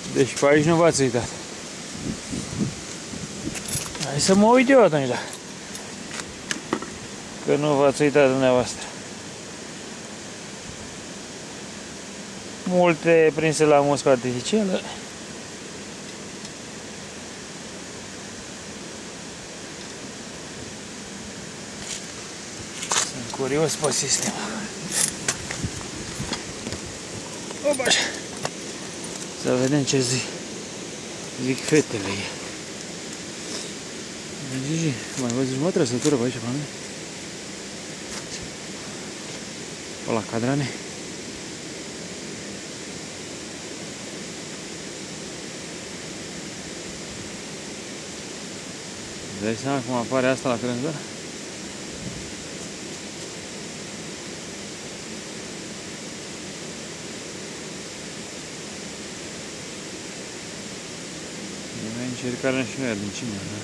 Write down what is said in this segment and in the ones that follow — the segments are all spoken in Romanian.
Deci pe aici nu v-ați uitat. Hai să mă uit eu atunci, da. Că nu v-ați uitat dumneavoastră. Multe prinse la muscă artificială. Sunt curios pe sistem. Opa, așa. Să vedem ce zic fetele. Gigi, mai văzut mă trăsătură pe aici, pe mine? Pe la cadrane. Îți dai seama cum apare asta la crânză? E încercarea și noi adâncimea, da?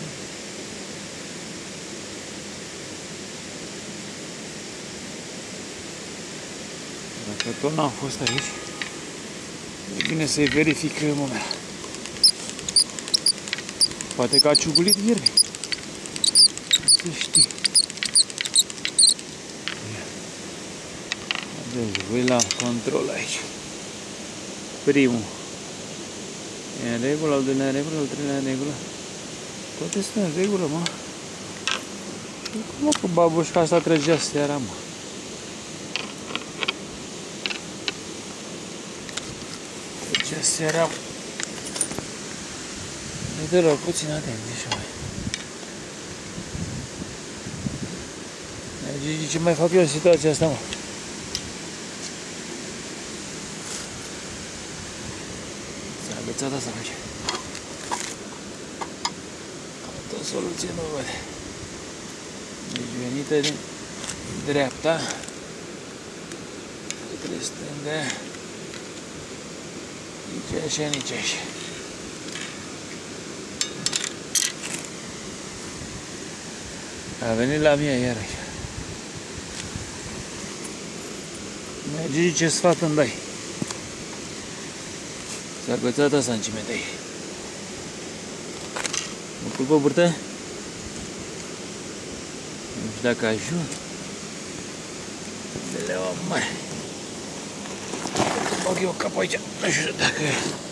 Dacă tot n-am fost aici, e bine să-i verific mâna. Poate că a ciugulit ieri. Se știe. Deci voi la control aici. Primul. E în regulă, al doilea în regulă, al treilea în regulă. Toate sunt în regulă, mă. Și cum cu babușca asta trăgea seara, mă? Trăgea seara, mă. Dă la puțin atenție și mai. Gigi, ce mai fac eu în situația asta, mă? S-a agățat asta, face. Altă soluție nu văd. Deci venită din dreapta către stânga. Nici așa, nici așa. A venit la mine iarăși. Gigi, ce sfat îmi dai? S-a agățat asta în cimentei. Mă culpă burtă? Nu știu dacă ajung. De leua mare. Bag eu capul aici. Nu știu dacă...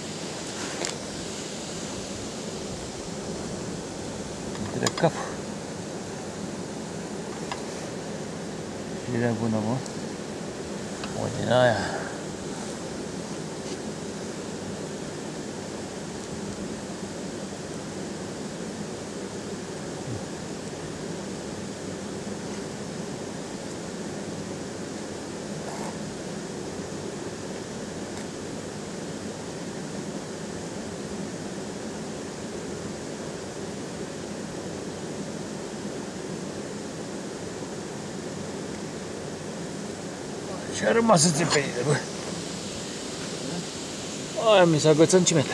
Între capul. Firea bună, mă. O din aia. Și-a rămas înțepenită, bă. Aia mi s-a agățat în cimentă.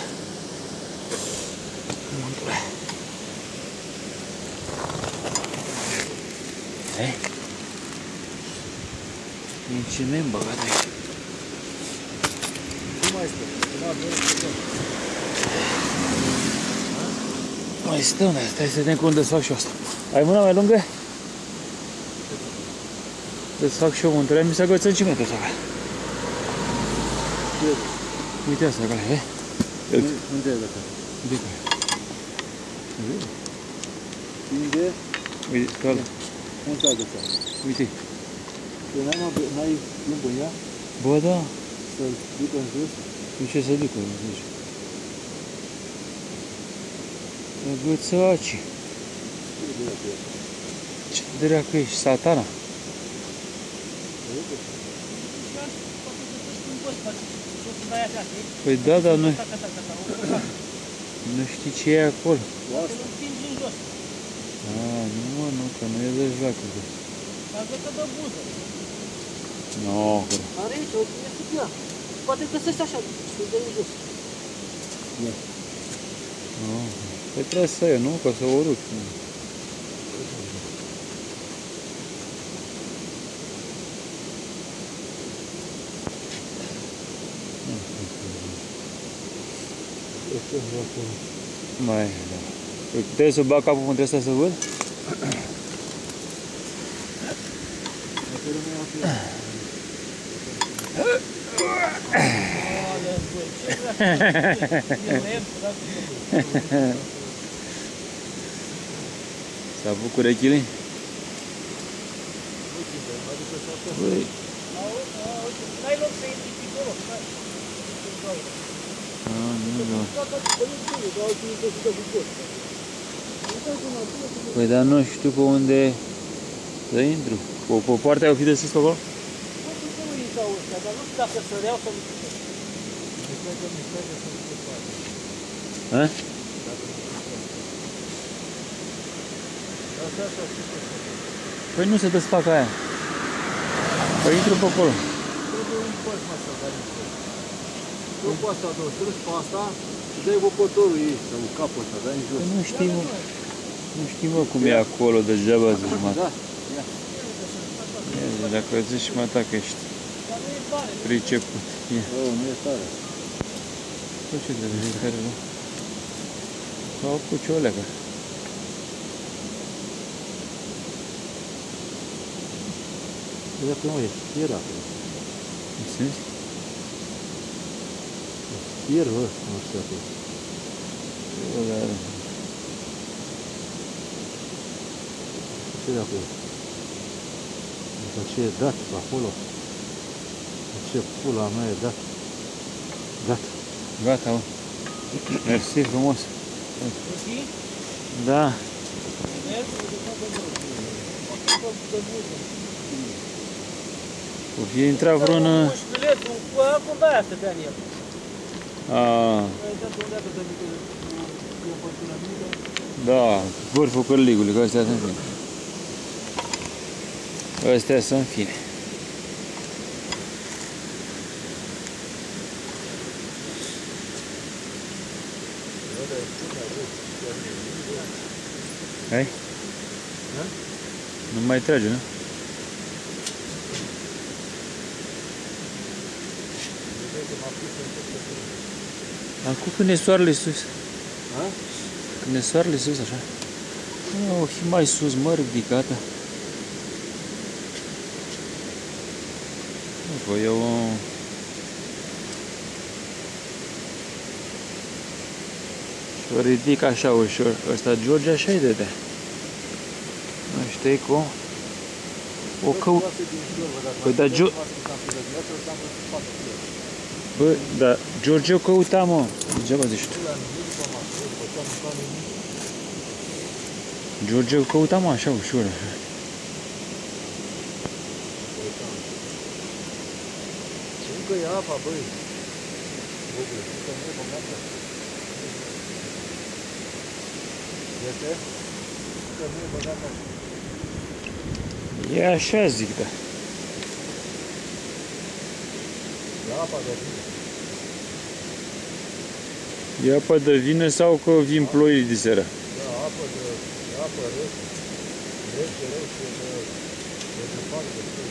E ciment băgat aici. Nu mai stă. Mai stăm, dar stai să vedem cum desfac și eu asta. Ai mâna mai lungă? Desfac și eu mânturile, mi s-a agățat în cimentul ăsta. Uite asta, acolo, vezi? Unde e ăsta? Uite. Unde? Uite, pe ăla. Unde s-a agățat? Uite. N-ai plumb în ea? Bă, da. Să-l ducă în jos? Nu ce să ducă, nu zici. Agățaci. Ce dracu ești, satana? Păi da, dar nu știi ce e acolo. A, nu mă, nu, că nu e de jacul. Agăță de buză. Nu, că... Are aici, o prinde cu ea. Poate găsești așa, să-l dă în jos. Nu, păi trebuie să e, nu? Ca să o rup. Mai, da. Trebuie să bag capul între astea să văd? S-a făcut urechile? Băi. N-ai loc să intri pe acolo. Păi dar nu știu pe unde să intru. Pe partea o fi de sus pe acolo? Nu intrau ăștia, dar nu știu dacă săreau sau nu știu. Ha? Păi nu se desfacă aia. Păi intru pe acolo. Nu poți să aduci, strâns pe asta și dai vopătorul ei, sau capul ăsta, dai în jos. Păi nu știu mă cum e acolo, degeaba zici mă. Da, Ia, dacă zici mă ta că ești priceput. Ia. nu e tare. Păi ce trebuie să care nu? Sau cu ce o leagă? Dacă nu e, era acolo. În sens? Ierul ăsta, nu știu acolo. Ce de acolo? Ce e dat pe acolo? Ce pula mea e dat? Gata. Gata, mă. Mersi frumos. Da. O fi intrat vreun... Un șpilet, cum de aia stătea în el. Da, vârful cărligului, că astea sunt fine. Astea sunt fine. Hai? Nu mai trage, nu? Acum când e soarele sus. Când e soarele sus, așa. O fi mai sus, mă, ridicată. Păi eu... Și-o ridic așa ușor. Ăsta George așa-i dădea. Nu știi cum? O căut... Păi, dar George... Bă, dar George o căuta, mă. Degeaba zici tu. George o căuta, mă, așa ușor. Încă e apa, băi. Este? Încă nu e băgată. E așa, zic, da. E apa de vină. E apă de vină sau că vin ploile de seară? Da, apă rece. Rece, de zăpadă de ploi.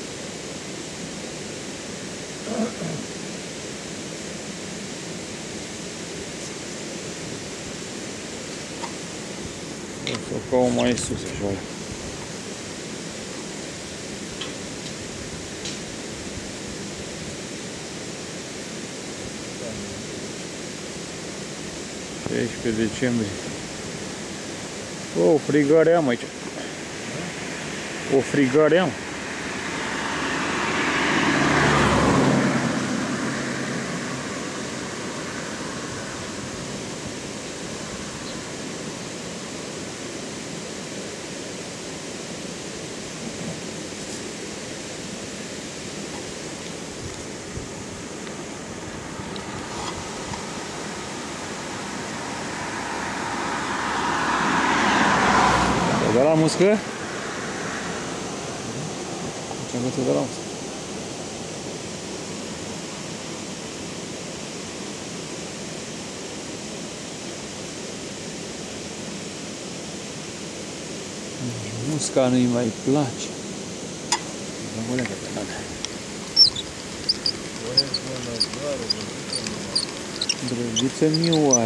O să o caut mai sus, așa. Pe decembrie. O frigare am aici. O frigare am. Da la muscă? Ce-am găsit de la muscă? Musca nu-i mai place. Nu mă legă pe nada. Drăguță mioară.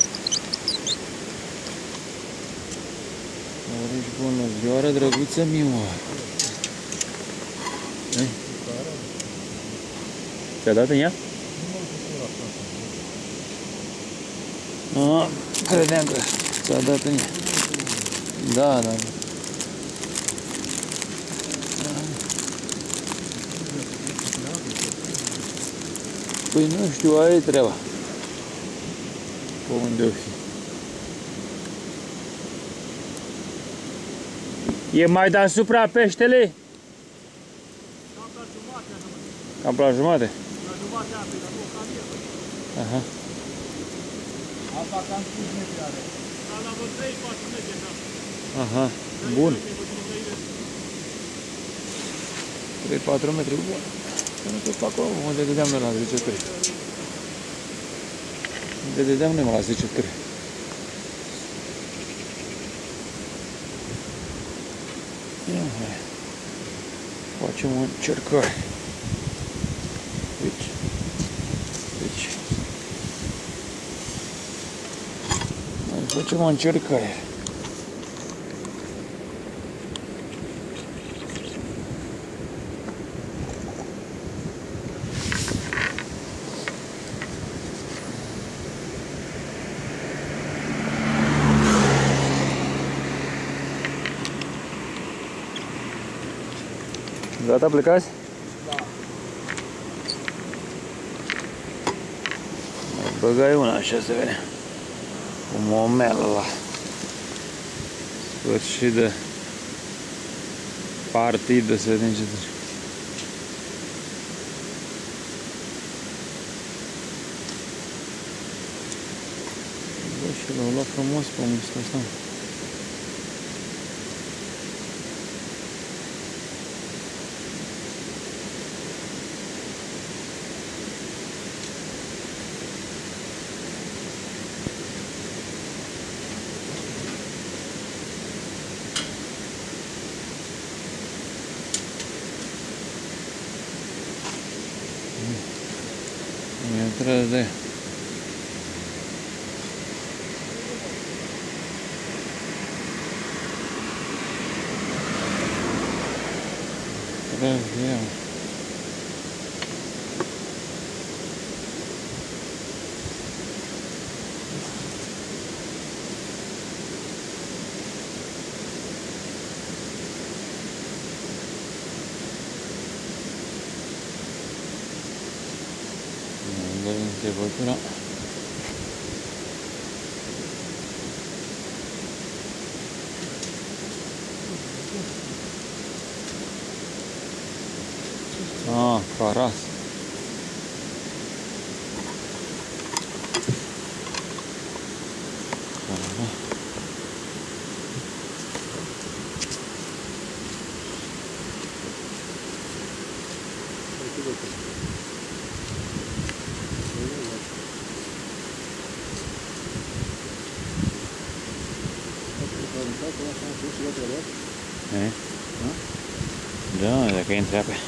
Orești bolnăvioară, drăguță mioară. Ți-a dat în ea? Credeam că ți-a dat în ea. Da, da. Păi nu știu, aia e treaba. Pe unde o fi. E mai deasupra peștele? Cam la jumate. La jumate apei, dar nu, cam e. Aha. Asta cam 5 metri are. Dar la vreo 3-4 metri, da. Aha, bun. 3-4 metri, bun. Să nu te fac unde dădeam noi la 10 turi. Unde dădeam noi la 10 turi. Ia hai. Facem o încercare. Deci. Mai facem o încercare. Gata, plecați? Da. Mai băgai una așa să vedem. Cu momelă la sfârșit de partidă, să vedem ce trece. Bă, și l-au luat frumos pe musca asta. Mi-a tras de ea. Tras de ea. De bătura. Caras. Da, dacă intre ape.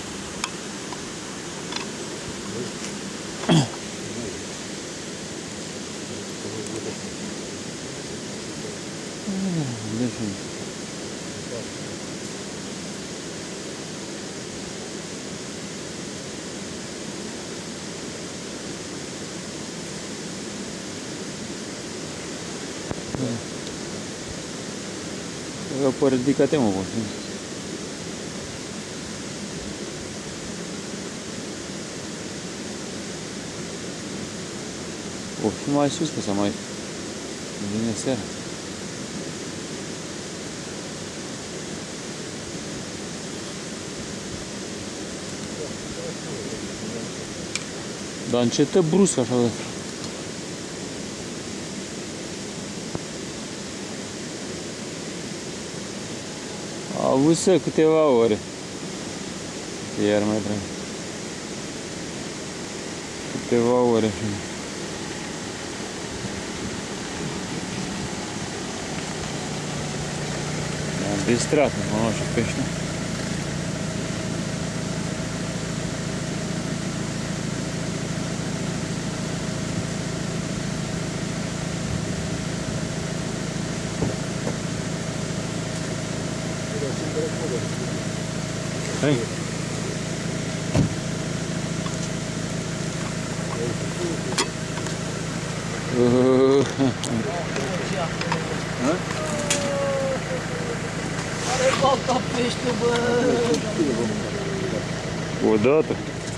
Păi ridică-te, mă, bă. O fi mai sus, că să mai vine seara. Dar încetă brusc așa de. A avut să câteva ore. Iar mai trebuie. Câteva ore. M-am distrat, m-am luat și pește. Hai. Are balta pește, bă! Odată.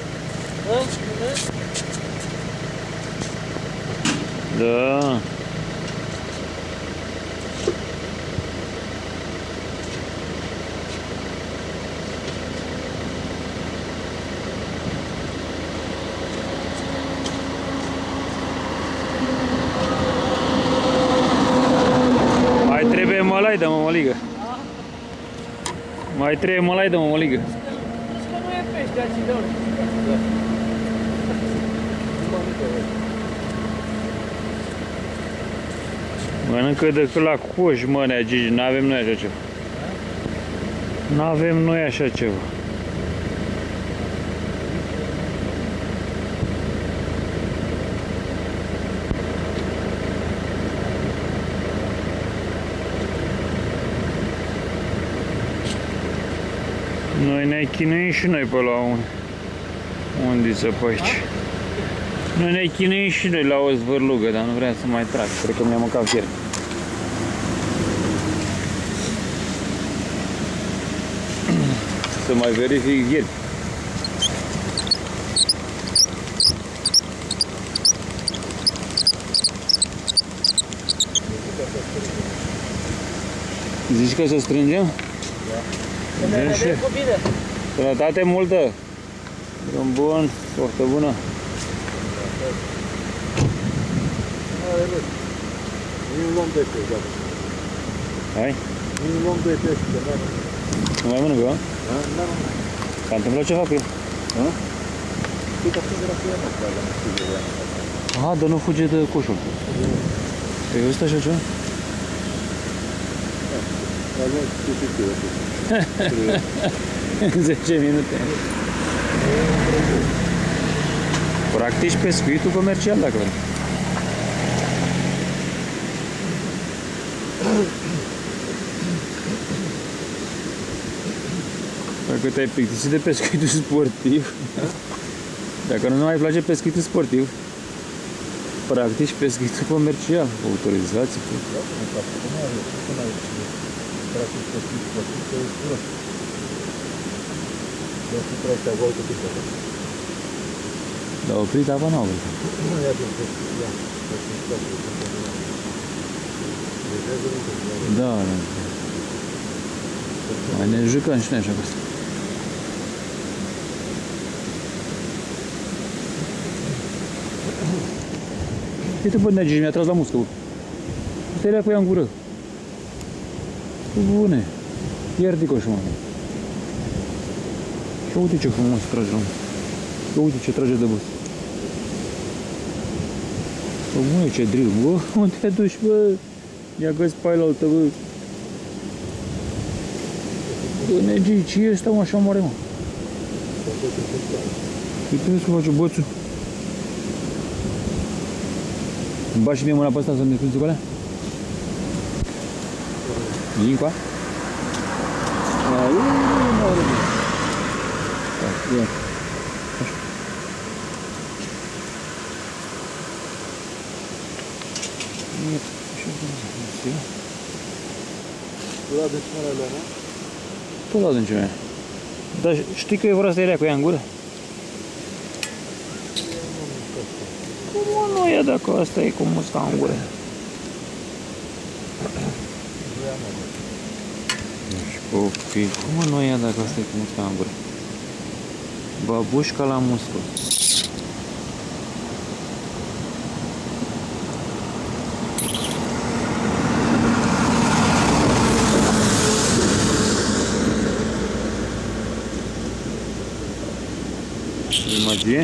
Da. Mai trebuie mălai de mămăligă. Mai trebuie mălai de mămăligă. Că nu e pește, acidor. Mănâncă decât la coș, mă, nea Gigi, n-avem noi așa ceva. N-avem noi așa ceva. Noi ne chinuim și noi pe la undiță pe aici. Noi ne chinuim și noi la o zvârlugă, dar nu vreau să mai trag. Cred că mi-a mâncat fier. Să mai verific ieri. Zici că să strângem? Da. Vedem cu bine. Sănătate multă! Drum bun, poftă bună! Nu luăm 2 pești, gata. Hai? Nu luăm 2 pești, că Nu mai mănâncă, bă? da? Da, nu. S-a întâmplat ceva cu el? Da? Uite, acum de la cuia noastră, dar nu știu de ea. Aha, dar nu fuge de coșul. Ai văzut așa ceva? Dar luăm suficient. 10 minute. Practici pescuitul comercial, dacă vrei. Dacă te-ai plictisit de pescuitul sportiv, dacă nu mai place pescuitul sportiv, practici pescuitul comercial, cu autorizație. Dar oprit apa n-a oprit. Da, da. Mai ne jucăm și noi așa cu asta. Uite, bă, Nea Gigi, mi-a tras la muscă, bă. Uite-i cu ea în gură. Bune. Iar dicoș, mă. Și uite ce frumos trage, mă. Uite ce trage de băs. Bă, măi, ce drill, bă. Unde te duci, bă? Ia găsi pe aia altă, bă. Bă, Nea Gigi, ce e ăsta, mă, așa mare, mă? Uite, vezi cum face bățul. Îmi bagi și mie mâna pe asta să-mi desprind cu alea? Vin cu a? Ia. Așa. Tu la adâncimea alea, nu? Tot la adâncimea. Dar știi că e vor să-i cu ea în gură? Cum nu e dacă asta e cu musca în gură? Copii, cum nu e dacă asta e cu musca în gură? Babușca la muscă. Magie?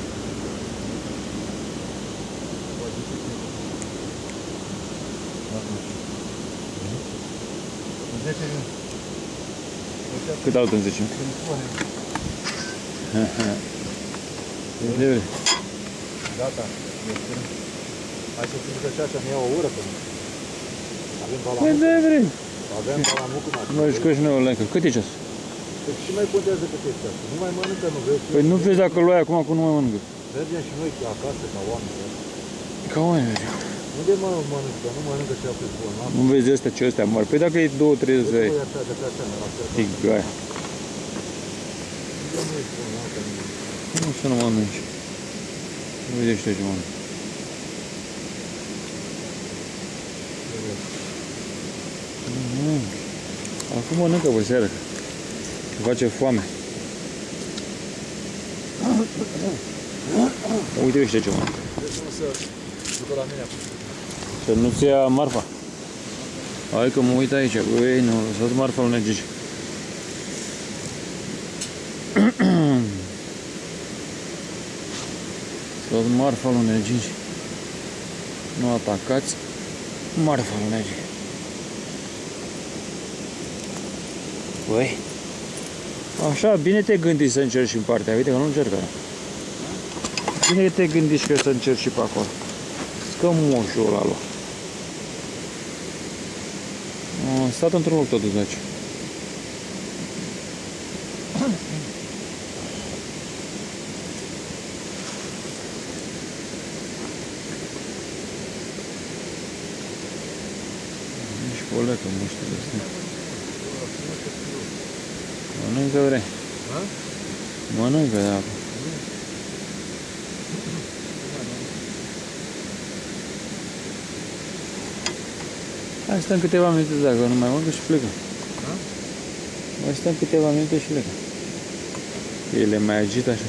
Cât au în 10? Gata. Hai să țin că și așa, mi-ia o ură pe mine. Avem Păi de vrei. Avem balamucul. Mă jucăm și noi o lencă. Cât e ceas? Deci ce mai contează cât este asta? Nu mai mănâncă, nu vezi? Păi nu vezi dacă luai acum că nu mai mănâncă. Mergem și noi acasă ca oameni. Da? Ca oameni mergem. Unde mă mănâncă? Nu mănâncă ce a fost bolnav. Nu vezi ăsta ce ăstea mari. Păi dacă e 2-3 să ai. Păi așa, de pe așa, la fel. Tigaia. Eu nu ești bolnav ca nimeni. Nu să nu mănânci. Nu vezi ăștia ce mănâncă. Acum mănâncă pe seară. Îmi face foame. Uite ăștia ce mănâncă. Trebuie să nu se ducă la mine acum. Să nu-ți ia marfa. Hai că mă uit aici. Băi, nu, lăsați marfa lui Gigi. Lăsați marfa lui Gigi. Nu atacați marfa lui Gigi. Băi, așa, bine te gândești să încerci și în partea. Uite că nu încercă. Bine te gândești că să încerci și pe acolo. Scămoșul ăla lua. Am stat într-un loc totuși aici. Nici colecă, nu știu de asta. Mănâncă vrei. Mănâncă de apă. Hai stăm câteva minute dacă nu mai mănâncă și plecă. Mai stăm câteva minute și plecă. El e mai agit așa.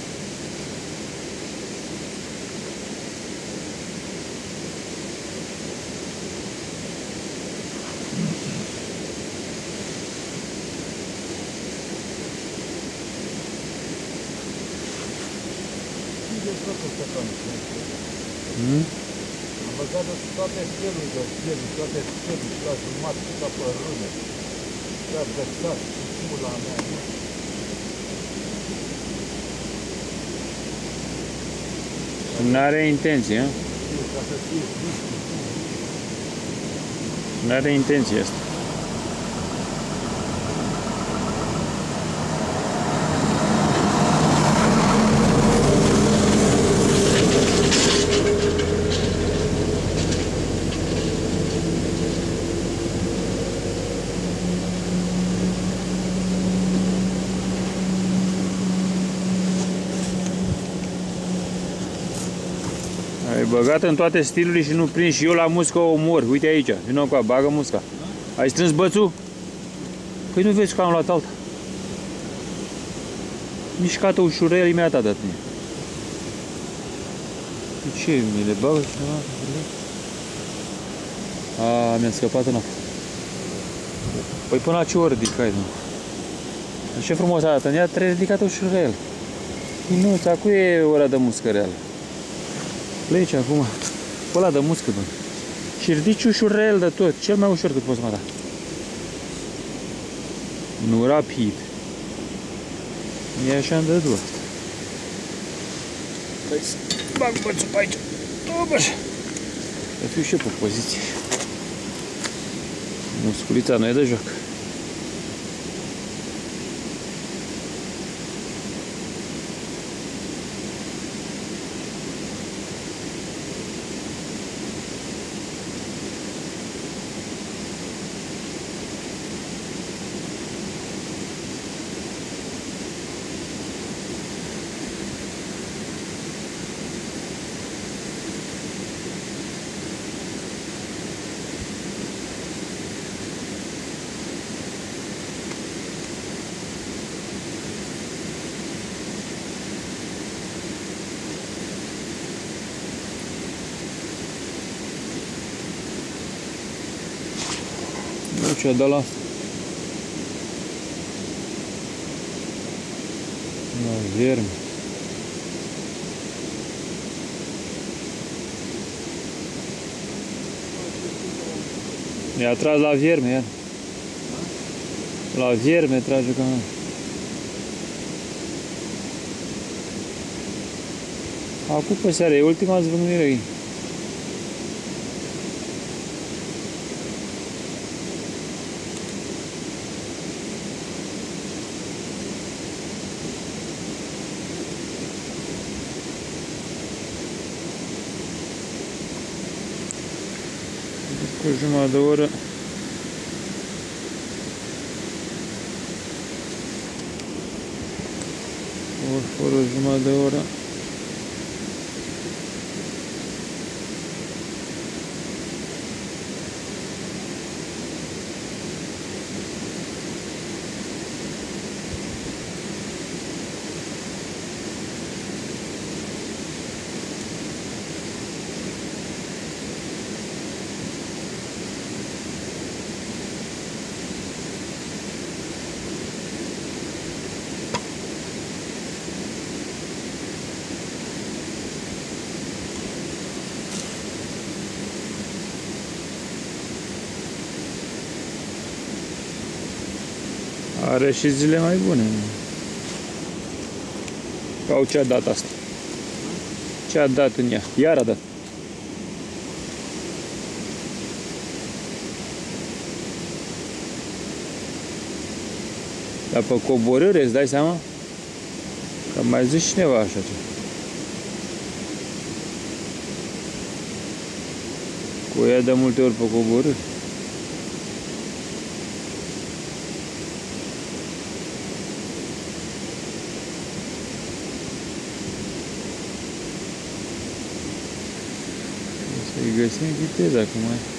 Am băgat toate felurile, toate felul și la jumătate și ca pe râme. Și-a vărsat pula mea. N-are intenție, hă? Ca să fie N-are intenție asta. Ai băgat în toate stilurile și nu prinzi și eu la muscă o omor. Uite aici, vină cu bagă musca. Ai strâns bățul? Păi nu vezi că am luat alta. Mișcată ușurel, imediat a dat mine. De ce mi le bagă cineva? A, mi-a scăpat în apă. Păi până la ce oră ridicai, nu? Ce frumos arată, ea trebuie ridicată ușurel. Nu, acum e ora de muscă reală. Pleci acum, pe ăla de muscă, bă. Și ridici ușurel de tot, cel mai ușor cât poți mă da. Nu rapid. E așa îndădu asta. Hai să bag bățul pe aici. Tobăș. Să fiu și eu pe poziție. Musculița nu e de joc. Nu ce-a dat la asta. La vierme. Mi-a tras la vierme, iar. La vierme trage ca mea. Acum pe seara, e ultima zvâgnire. O jumătate de oră. Ori fără o jumătate de oră. Are și zile mai bune. Au ce a dat asta? Ce a dat în ea? Iar a dat. Dar pe coborâre, îți dai seama? Că mai zici cineva așa ceva. Cu ea de multe ori pe coborâre. Să-i găsim viteza acum.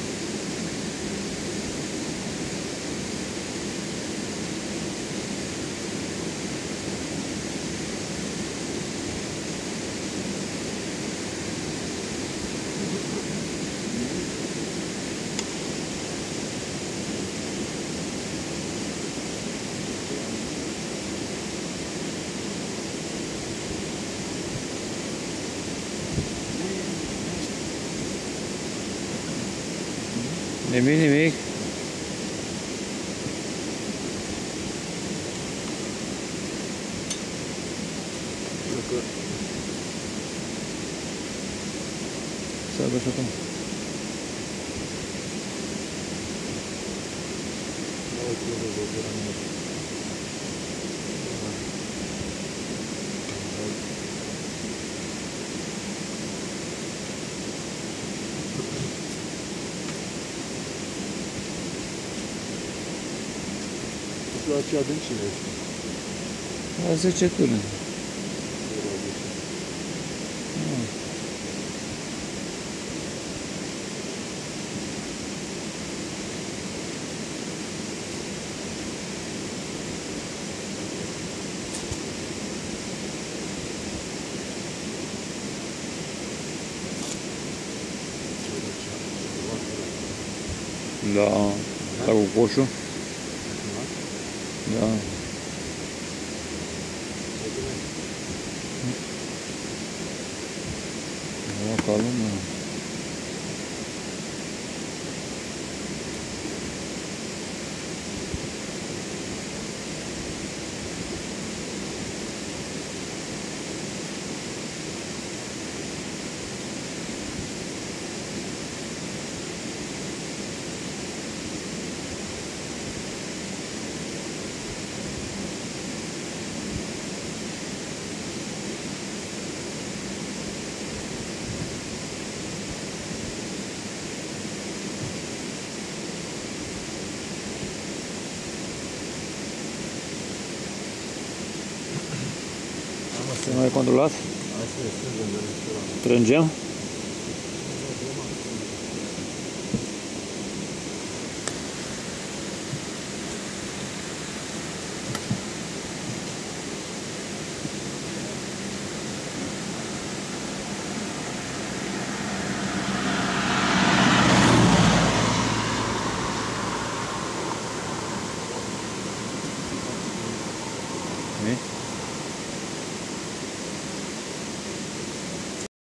Nimic. Să aibă și acum. La ce adâncime ești? La 10 tone. Da, asta cu coșul. Da. Da, ca lumea. Se mai controlat? Asta e strângem de niște la. Strângem?